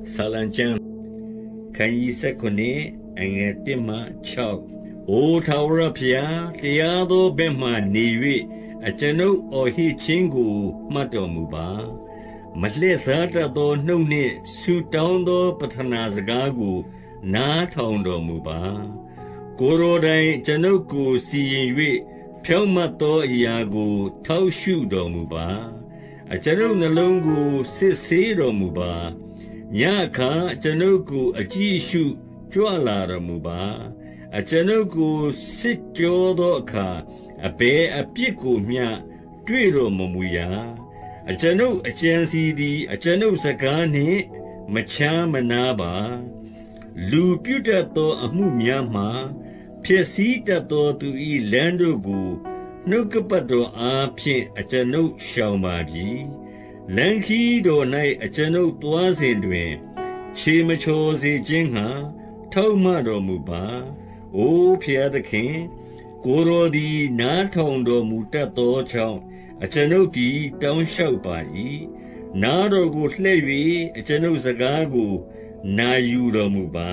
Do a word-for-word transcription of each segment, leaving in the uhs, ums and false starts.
ဆာလံကျမ်းခန်းကြီး၁၉အငယ်၁မှ၆အိုထာဝရဘုရားတရားသောဘက်မှနေ၍အကျွန်ုပ်အော်ဟစ်ခြင်းကိုမှတ်တော်မူပါမလှည့်စားတတ်သောနှုတ်နှင့်ဆူတောင်းသောပဌနာစကားကိုနားထောင်တော်မူပါကိုယ်တော်တိုင်ကျွန်ုပ်ကိုစီရင်၍ဖြောင့်မတ်သောအရာကိုထောက်ရှုတော်မူပါအကျွန်ုပ်နှလုံးကိုစစ်ဆေးတော်မူပါညအခါကျွန်ုပ်ကိုအကြည့်ရှုကြွလာတော်မူပါအကျွန်ုပ်ကိုစစ်ကြောသောအခါအဘယ်အပြစ်ကိုမျှတွေ့တော်မမူရာအကျွန်ုပ်အကြံစီသည်အကျွန်ုပ်စကားနှင့်မချမ်းမနာပါလူပြုတတ်သောအမှုများမှာဖြစ်စည်းတတ်သောသူ၏လမ်းတို့ကိုနှုတ်ကပတ်တော်အားဖြင့်အကျွန်ုပ်ရှောင်ပါပြီလမ်းခီးတော်၌အကျွန်ုပ်သွားစဉ်တွင်ခြေမချော်စေခြင်းငှာထောက်မှတော်မူပါအိုဖျားသခင်ကိုယ်တော်သည်နားထောင်တော်မူတတ်သောကြောင့်အကျွန်ုပ်သည်တောင်းလျှောက်ပါ၏နားတော်ကိုလှည့်၍အကျွန်ုပ်စကားကိုနာယူတော်မူပါ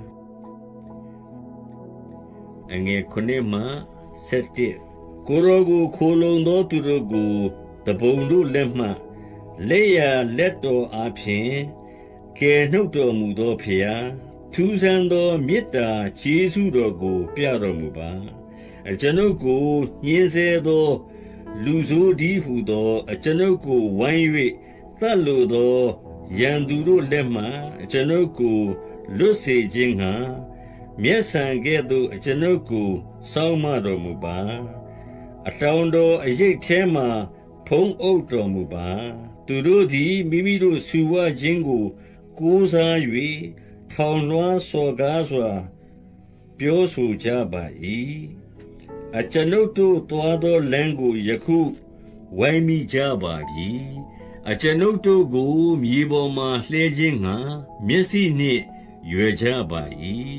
အငယ်ခုနှစ်မှဆက်တစ်ကိုယ်တော်ကိုခိုလုံသောသူတို့ကိုတပုံတို့လက်မှလက်ရလက်တော်အားဖြင့်ကယ်နှုတ်တော်မူသောဖျားထူးဆန်းသောမေတ္တာကျေးဇူးတော်ကိုပြတော်မူပါအကျွန်ုပ်ကိုညှင်းဆဲသောလူဆိုးဒီဟုသောအကျွန်ုပ်ကိုဝိုင်း၍သတ်လိုသောရန်သူတို့လက်မှအကျွန်ုပ်ကိုလွတ်စေခြင်းငှာမျက်စံကဲ့သို့အကျွန်ုပ်ကိုစောင့်မတော်မူပါအတောင်တော်အရိပ်ထဲမှဖုံးအုပ်တော်မူပါသူတို့သည်မိမိတို့ဆူဝခြင်းကိုကိုးစား၍ထောင်လွှားစော်ကားစွာပြောဆိုကြပါ၏အကျွန်ုပ်တို့သွားသောလမ်းကိုယခုဝိုင်းမိကြပါပြီအကျွန်ုပ်တို့ကိုမြေပေါ်မှလှဲခြင်းငှာမျက်စိနှင့်ရွယ်ကြပါ၏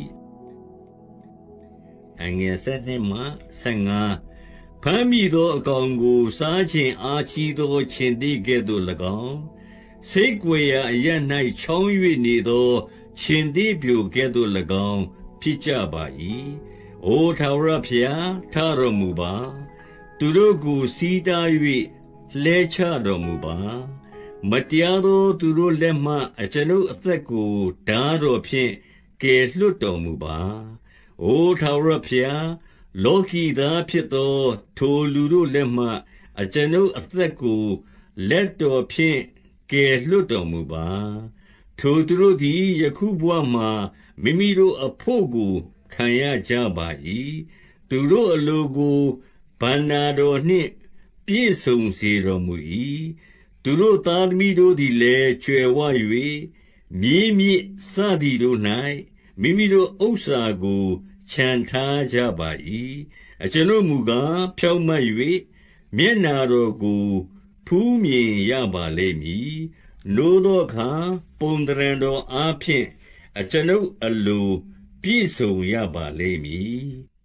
အငယ်၁၂မှ၁၅ဖမ်းမိသောအကောင်ကိုစားခြင်းအားကြီးသောခြင်သည်ကဲ့သို့၎င်းစိတ်ကြွယ်ရာအရပ်၌ချောင်း၍နေသောခြင်သည်ပြိုကဲ့သို့၎င်းဖြစ်ကြပါ၏အိုထာဝရဘုရားထတော်မူပါသူတို့ကိုစီးတား၍လှဲချတော်မူပါမတရားသောသူတို့လက်မှအကျွန်ုပ်အသက်ကိုဓာတော်ဖြင့်ကယ်လွတ်တော်မူပါအိုထာဝရဘုရားလောကီသားဖြစ်သောထိုလူတို့လက်မှအကျွန်ုပ်အသက်ကိုလက်တော်ဖြင့်ကယ်လွတ်တော်မူပါထိုသူတို့သည်ယခုဘဝမှာမိမိတို့အဖို့ကိုခံရကြပါ၏သူတို့အလိုကိုဗန္နာတော်နှင့်ပြည့်စုံစေတော်မူ၏သူတို့သားသမီးတို့သည်လည်းကြွယ်ဝ၍မြေမြင့်စသည်တို့၌မိမိတို့ဥစ္စာကိုချန်ထားကြပါ၏အကျွန်ုပ်မူကားဖြောင့်မတ်၍မျက်နာတော်ကိုဖူးမြင်ရပါလိမ့်မည်နိုးသောအခါပုံသဏ္ဍာန်တော်အားဖြင့်အကျွန်ုပ်အလိုပြည့်စုံရပါလိမ့်မည်